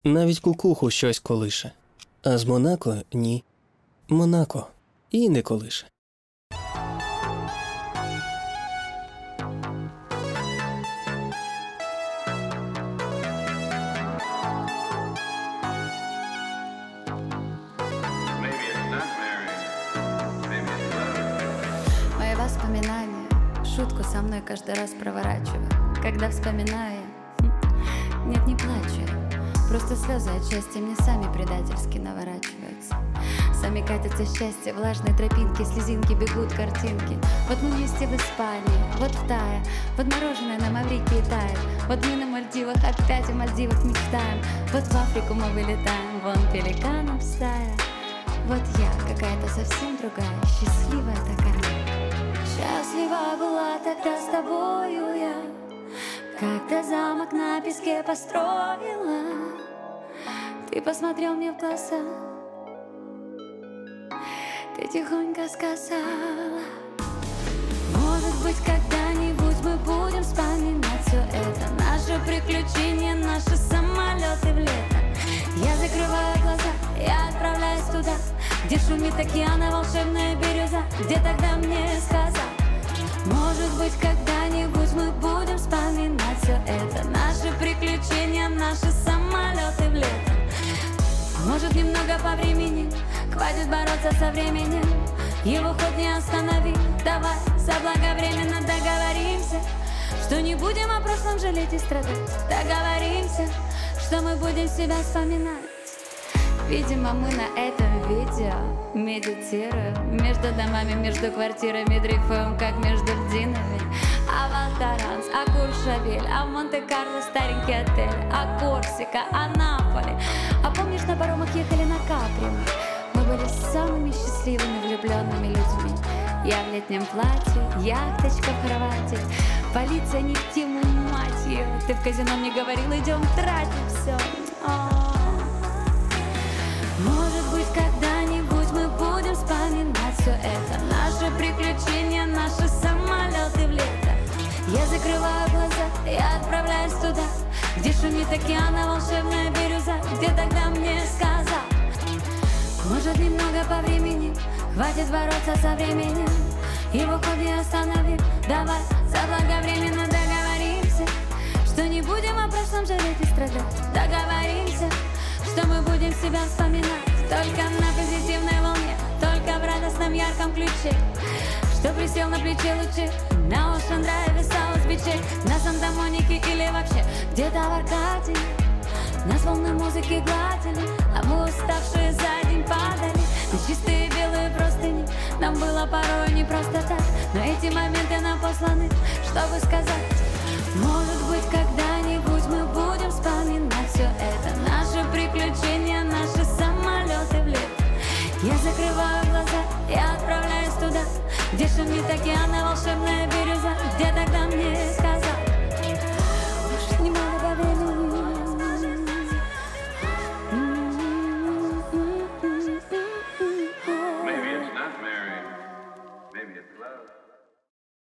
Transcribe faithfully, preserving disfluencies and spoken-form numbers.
Навіть кукуху щось колише. А з Монако – ні. Монако і не колише. Мои воспоминания шутку со мной каждый раз проворачиваю. Когда вспоминаю я, нет, не плачу я. Просто слезы отчасти мне сами предательски наворачиваются. Сами катятся счастье, влажные тропинки, слезинки бегут, картинки. Вот мы вместе в Испании, вот в Тае, вот мороженое на Маврикии тает. Вот мы на Мальдивах, опять о Мальдивах мечтаем. Вот в Африку мы вылетаем, вон пеликанов стая. Вот я, какая-то совсем другая, счастливая такая. Счастлива была тогда с тобою я, когда замок на песке построила. Ты посмотрел мне в глаза, ты тихонько сказала: может быть, когда-нибудь мы будем вспоминать все это, наши приключения, наши самолеты в лето. Я закрываю глаза, я отправляюсь туда, где шумит океан и волшебная бирюза. Где тогда мне сказал: может быть, когда-нибудь мы будем вспоминать все это, наши приключения, наши самолеты в лето. Может, немного по времени, хватит бороться со временем, его ход не останови. Давай заблаговременно договоримся, что не будем о прошлом жалеть и страдать. Договоримся, что мы будем себя вспоминать. Видимо, мы на этом видео медитируем между домами, между квартирами, дрейфуем, как между льдинами. А Валдаранс, а Куршавель, а Монте-Карло старенький отель, а Корсика, а Наполи. А помнишь, на паромах ехали на Капри? Мы были самыми счастливыми влюбленными людьми. Я в летнем платье, яхточка в кровати, полиция не к тему, мать ее. Ты в казино мне говорил, идем тратить все. Может быть, когда-нибудь мы будем вспоминать все это, наши приключения, наши самолеты в лето. Я закрываю глаза, я отправляюсь туда, где шумит океан и волшебная бирюза. Где тогда мне сказал: может, немного по времени, хватит бороться со временем, его ход не остановит. Давай заблаговременно договоримся, что не будем о прошлом жалеть и страдать. Договоримся, что мы будем себя вспоминать только на позитивной волне, только в радостном ярком ключе, что присел на плече лучи на Ocean Drive и South Beach, на Санта-Монике или вообще где-то в Аркадии. Нас волны музыки гладили, а мы уставшие за день падали на чистые белые простыни. Нам было порой не просто так, но эти моменты нам посланы, чтобы сказать: может быть, когда-нибудь мы будем вспоминать все это, наши приключения, наши самолеты в лето. Я закрываю глаза, я отправляюсь туда, где шумит океан и волшебная бирюза. Где тогда мне сказал: может, немного